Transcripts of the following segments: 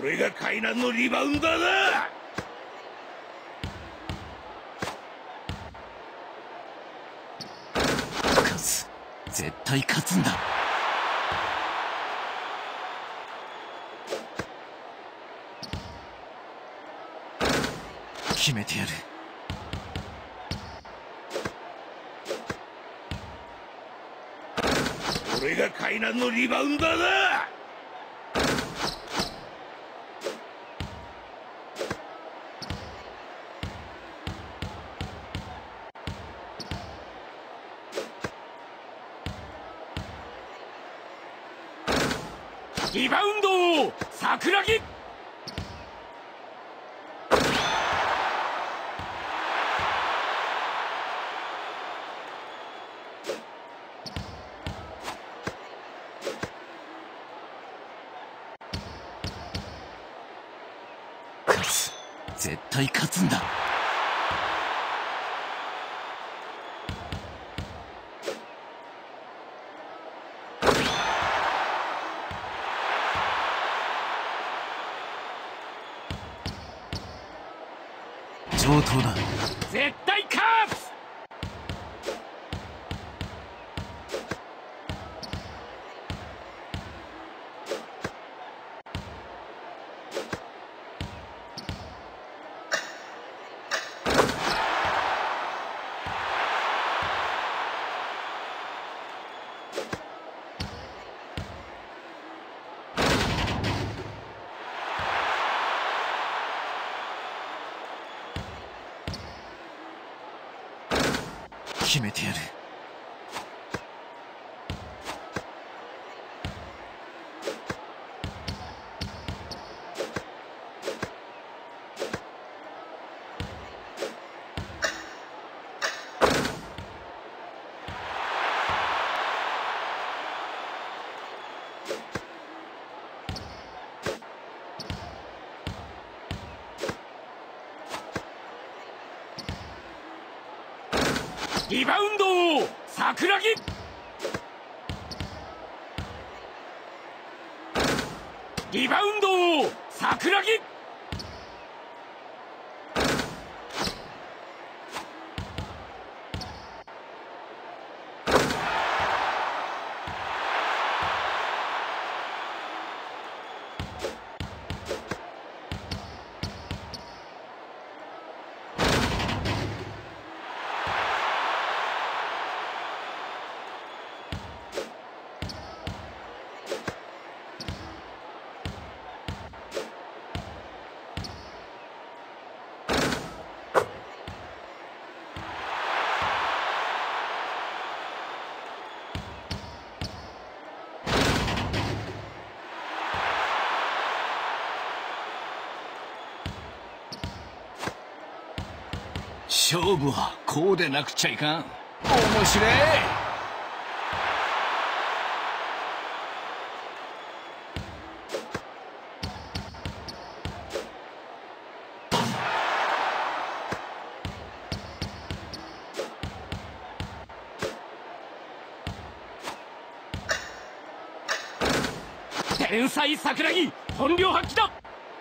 れが海南のリバウンダーだ。 勝つ、絶対勝つんだ。決めてやる。 これが海南のリバウンダーだ。リバウンド桜木。 勝つ、絶対勝つんだ。上等だ。 絶対勝つ。 決めてやる。 リバウンド桜木。リバウンド桜木。 勝負はこうでなくちゃいかん。面白い。 天才桜木本領発揮だ。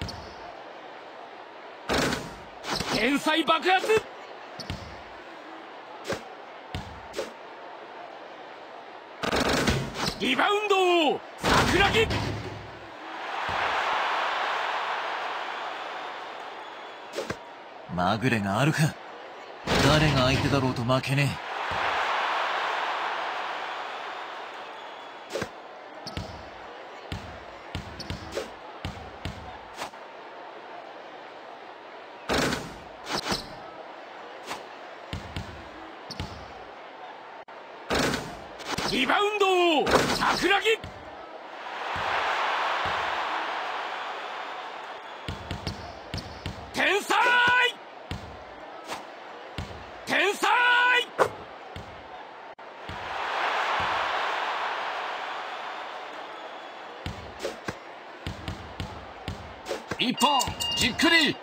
天才爆発。リバウンド桜木。 まぐれがあるか。誰が相手だろうと負けねえ。 リバウンド桜木。天才天才。 一本じっくり。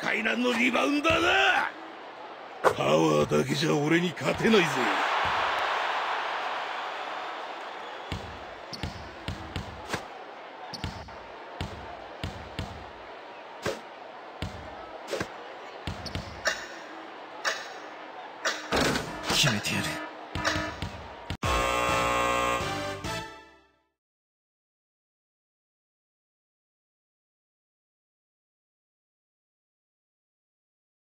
海南のリバウンダーだ。パワーだけじゃ俺に勝てないぜ。 決めてやる。